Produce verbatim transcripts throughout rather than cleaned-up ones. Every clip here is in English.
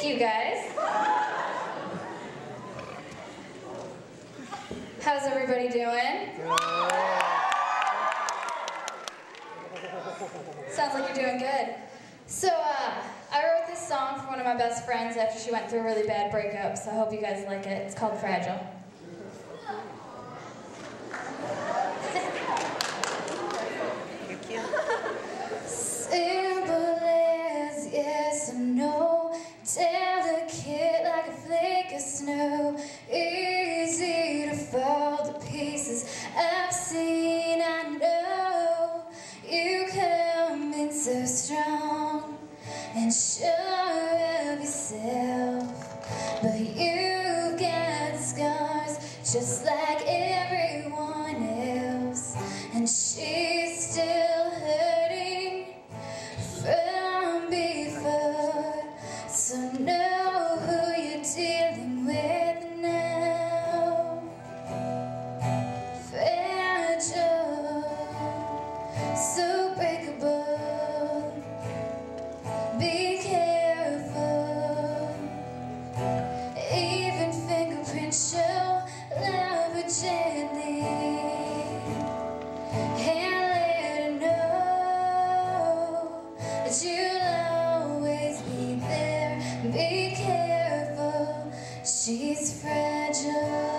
you guys. How's everybody doing? Sounds like you're doing good. So, uh, I wrote this song for one of my best friends after she went through a really bad breakup, so I hope you guys like it. It's called Fragile. Simple as yes or no, delicate like a flake of snow, easy to fall to pieces. I've seen, I know, you come in so strong and sure of yourself, but you've got scars just like everyone else, and she's still hurting from before, so know who you're dealing with now. Fragile, so breakable, be careful, even fingerprints show love her gently, and let her know that you'll always be there. Be careful, she's fragile.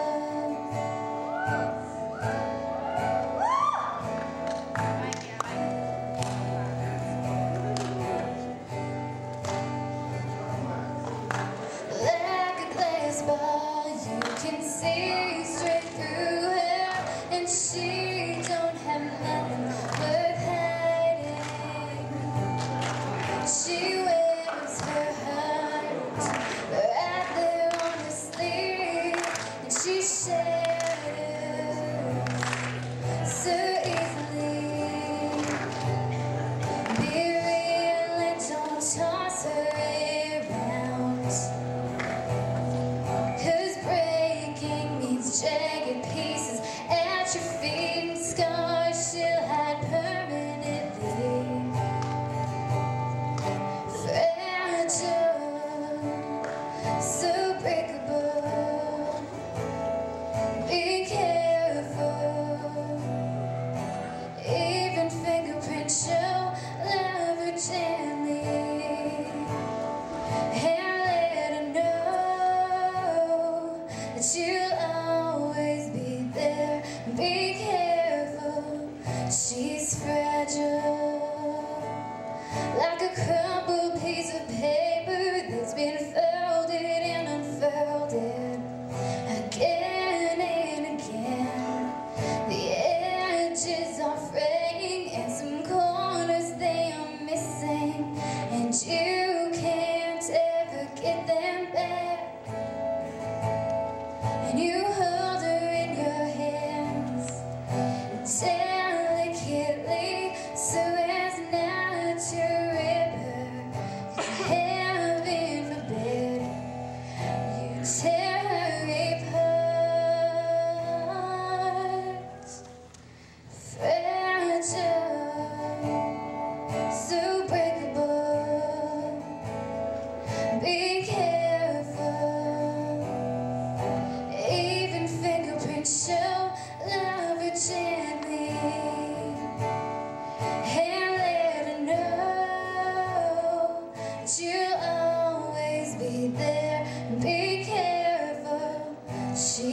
Like a glass ball, you can see straight through her, and she don't have nothing worth hiding. She wears her heart right there on her sleeve, and she shatters so easily. Be real and don't toss her around, 'cause breaking means jagged pieces at your feet, and scars she'll hide permanently. Fragile, so breakable, be careful, even fingerprints show love her gently, and let her know that you'll always be there. Be careful, she's fragile, like a crumpled piece of paper that's been folded and unfolded again and again. The edges are fraying and some corners they are missing, and you can't ever get them back. And you hold her in your hands delicately, so as not to rip her. Heaven forbid you tear her apart. Fragile, so breakable, be careful, even fingerprints show love her gently, and let her know that you'll always be there. Be careful, she